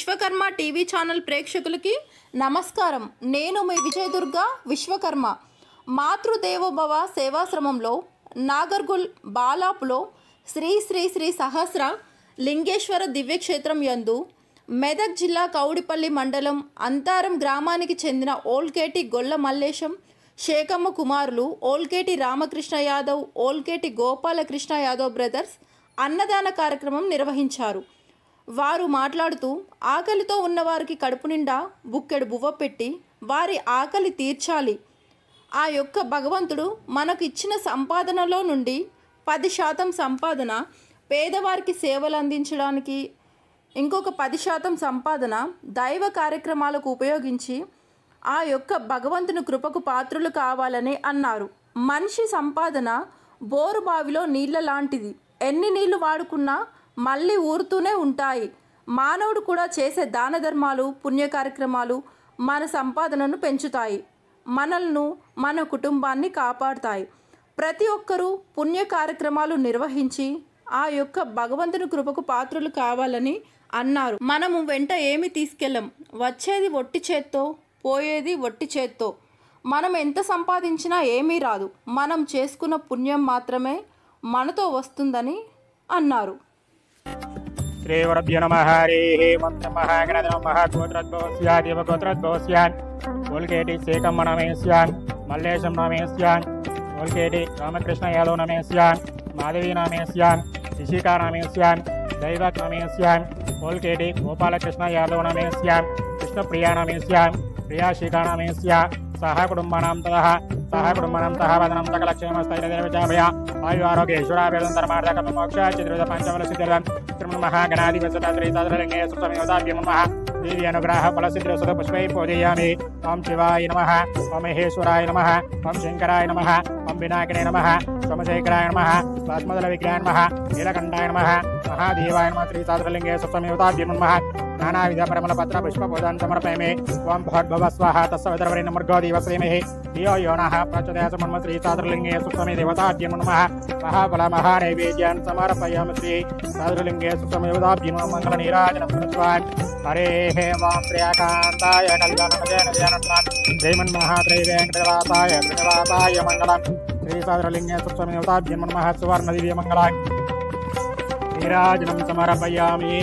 Vishwakarma TV channel ప్రేక్షకులకి నమస్కారం. నేను మీ విజయదుర్గ విశ్వకర్మ. మాతృదేవోభవ సేవాశ్రమంలో నాగర్గుల్ బాలాపులో శ్రీ శ్రీ శ్రీ సహస్ర లింగేశ్వర దివ్యక్షేత్రం యందు మెదక్ జిల్లా కౌడిపల్లి మండలం అంతారం గ్రామానికి చెందిన ఓల్కేటి గొల్ల మల్లేశం శేఖమ్మ కుమారులు ఓల్కేటి రామకృష్ణ యాదవ్, ఓల్కేటి గోపాలకృష్ణ యాదవ్ బ్రదర్స్ అన్నదాన కార్యక్రమం నిర్వహించారు. వారు మాట్లాడుతూ ఆకలితో ఉన్నవారికి కడుపు నిండా బుక్కెడు బువ్వ పెట్టి వారి ఆకలి తీర్చాలి. ఆ యొక్క భగవంతుడు మనకు ఇచ్చిన సంపాదనలో నుండి 10% సంపాదన పేదవారికి సేవలు అందించడానికి, ఇంకొక 10% సంపాదన దైవ కార్యక్రమాలకు ఉపయోగించి ఆ యొక్క భగవంతుని కృపకు పాత్రులు కావాలని అన్నారు. మనిషి సంపాదన బోరు బావిలో నీళ్ళ లాంటిది. ఎన్ని నీళ్లు వాడుకున్నా మళ్ళీ ఊరుతూనే ఉంటాయి. మానవుడు కూడా చేసే దాన ధర్మాలు, పుణ్య కార్యక్రమాలు మన సంపాదనను పెంచుతాయి, మనల్ని మన కుటుంబాన్ని కాపాడుతాయి. ప్రతి ఒక్కరూ పుణ్య కార్యక్రమాలు నిర్వహించి ఆ యొక్క భగవంతుని కృపకు పాత్రులు కావాలని అన్నారు. మనము వెంట ఏమి తీసుకెళ్ళం, వచ్చేది ఒట్టి చేత్తో, పోయేది ఒట్టి చేత్తో. మనం ఎంత సంపాదించినా ఏమీ రాదు, మనం చేసుకున్న పుణ్యం మాత్రమే మనతో వస్తుందని అన్నారు. श्रीवरभ्यो नमः हरिः ओं नमः गणधर्मः गोत्रद्भवस्या देवगोत्रद्भवस्यान् ओल्केटि शेखम्म नमेस्यान् मल्लेशं नमेस्यान् ओल्केटि रामकृष्ण यादव नमेस्यान् माधवी नमेस्यान् ऋषिका नमेस्यान् दैवक नमेस्यान् ओल्केटि गोपालकृष्ण यादव नमेस्यान् कृष्णप्रिया नमेस्यान् प्रियाशिका नमेस्या सह कुटुम्बानां वदनं सकलक्षेमस्थैर्यदेवचाभय आयु आरोग्येश्वराभ्यन्तरमार्धकमोक्ष चित्रित पंचफलसिद्धिर्दं महागणाधिपसदा श्रीसादरलिंगे सुसंयोदाभ्यो नमः देवी अनुग्रह फलसिद्धिर्सुत पुष्पै पूजयामि. ओं शिवाय नमः, ओं महेश्वराय नमः, ओं शंकराय नमः, ओं विनायकने नमः, सोमशेखराय नमः, स्वात्मदल विग्रहाय नमः, नीलकंठाय नमः, महादेवाय नमः. श्रीसादरलिंगे सुसंयोदाभ्यो नमः. नानाविध परिमलपत्र पुष्पपूजान् समर्पयामि. ओं भोर्भुवः स्वाहा तस्सवितुर्वरेण्यं भर्गो देवस्य धीमहि धियो यो नः प्रचोदयात्. श्रीसादरलिंगे सुसंयो देवताभ्यो नमः. महाफलमहानैवेद्यान् समर्पयामि. श्रीसादरलिंगे सुसंयोदाभ्यो नमः. मङ्गलनीराजनं कृत्वान् हरेः वां प्रियकान्ताय कल्याणमजनजनत्वान् श्रीमन्महात्रैवेङ्कटवासाय श्रीनिवासाय मङ्गलम्. श्रीसादरलिंगे सुसंयोदाभ्यो नमः. सुवर्णदिव्यमङ्गलान् नीराजनं समर्पयामि.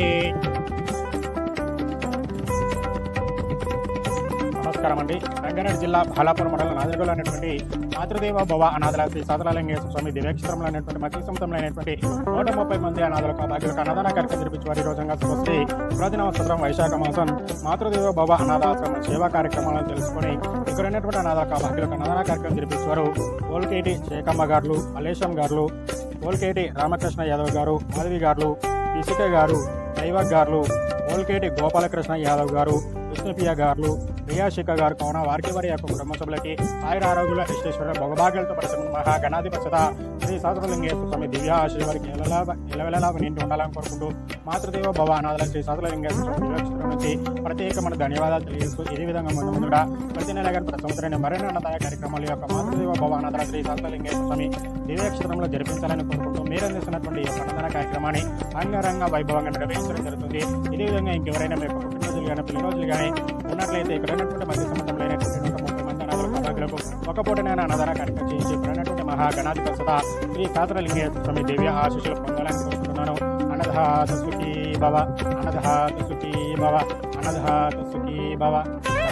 నమస్కారం అండి. రంగారెడ్డి జిల్లా బాలాపూర్ మండలం నాదర్గూల్ అనేటువంటి మాతృదేవ భవ అనాథల శ్రీ సాదరలింగేశ్వర స్వామి దివ్యక్షేత్రంలో అనేటువంటి మధ్య సముద్రంలో అయినటువంటి 130 మంది అనాథలకు భాగ్యులకు అన్నదాన కార్యక్రమం జరిపించి వారి రోజంగా స్వస్తి పురాదినవసరం వైశాఖ మాసం మాతృదేవ భవ అనాథాశ్రమ సేవా కార్యక్రమాలను తెలుసుకొని ఇక్కడైనటువంటి అనాథక భాగ్యులకు అన్నదాన కార్యక్రమం జరిపించారు. ఓల్కేటి శేఖమ్మ గారు, మల్లేశం గారు, ఓల్కేటి రామకృష్ణ యాదవ్ గారు, మాధవి గారు, ఇసుక గారు, దైవక్ గారు, ఓల్కేటి గోపాలకృష్ణ యాదవ్ గారు, కృష్ణప్రియ గారు, ప్రియాశిక గారు కావున వారికి వారి యొక్క కుటుంబ సభ్యులకి ఆయుర ఆరోగ్యుల ఇష్టేశ్వర భోగభాగ్యాలతో పడుతున్న మహాగణాధిపత శ్రీ సాదరలింగేశ్వర స్వామి దివ్య ఆశీర్వాద వారికి ఎలవెలలా నిండి ఉండాలని కోరుకుంటూ మాతృదేవ భవ అనాథల శ్రీ సాదరలింగేశ్వర స్వామి దివ్యక్షేత్రం నుంచి ప్రత్యేకమైన ధన్యవాదాలు తెలియజేస్తూ ఇదే విధంగా ముందుగా ప్రతి నెల గారి ప్రతి సంవత్సరాన్ని మరిన్ని అన్నదాయ కార్యక్రమాల యొక్క మాతృదేవ భవ అనాథల శ్రీ సాదరలింగేశ్వర స్వామి దివ్యక్షేత్రంలో జరిపించాలని కోరుకుంటూ మీరు అందిస్తున్నటువంటి యొక్క అన్నదాన కార్యక్రమాన్ని అంగరంగ వైభవంగా నిర్వహించడం జరుగుతుంది. ఇదే విధంగా ఇంకెవరైనా మీకు పుట్టినరోజులు కానీ పిల్లల రోజులు కానీ ఉన్నట్లయితే ఇక్కడ మధ్య సంబంధంలో 30 మంది అనాథల భాగ్యులకు ఒక పూటనైనా అన్నదాన కార్యక్రమం చేయించి ఇప్పుడైనటువంటి మహాగణాధిపత శ్రీ సాదరలింగేశ్వర స్వామి దివ్య ఆశీస్సులు పొందాలని కోరుకుంటున్నాను. అన్నదాత సుఖీ భవ, అన్నదాత సుఖీ భవ, అన్నదాత సుఖీ భవ.